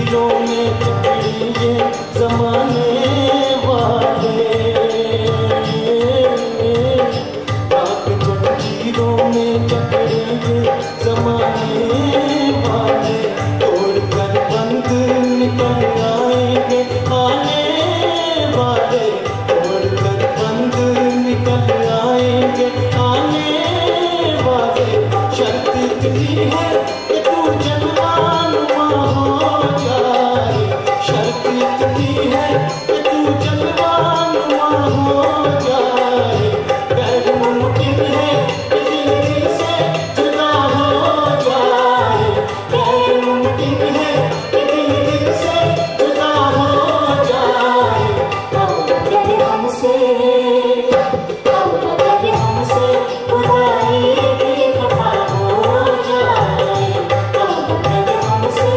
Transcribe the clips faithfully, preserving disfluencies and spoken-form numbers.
जंजीरों में जकड़ेंगे जमाने वाले, राख जंजीरों में जकड़ेंगे जमाने वाले, तोड़ कर बंद निकल आएंगे आने वाले, तोड़ कर बंद निकल आएंगे आने वाले। शर्त इतनी है कि तू जलवानुमा हो जाए, शर्त इतनी है कि तू जलवानुमा हो जाए। गैर मुमकिन है कि दिल दिल से जुदा हो जाए, गैर मुमकिन है कि दिल दिल से जुदा हो जाए। हम करे हमसे, हम करे हमसे खुदाई की खफा हो जाए, हम करे हमसे।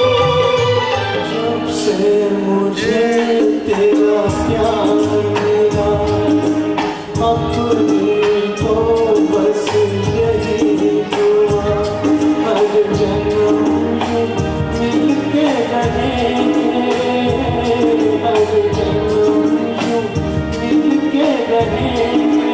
जब से मुझे तेरा प्यार मिला, अपनी तो बस यही दुआ, हर जन्म मिल के रहेंगे, हर जन्म मिल के रहेंगे।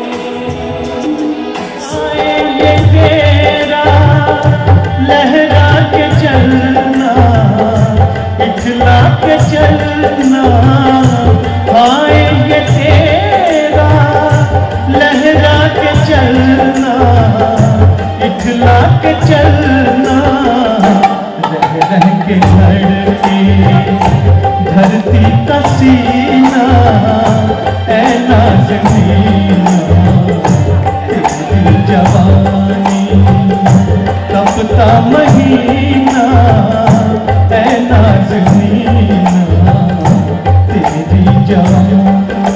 आएंगे तेरा लहरा के चलना, इठला के चलना, आएंगे तेरा लहरा के चलना, इठला के चलना। रह रह के धड़के धरती का सीना, ऐ नाज़नीना तेरी जवानी तपता महीना, ऐ नाज़नीना तेरी जवानी।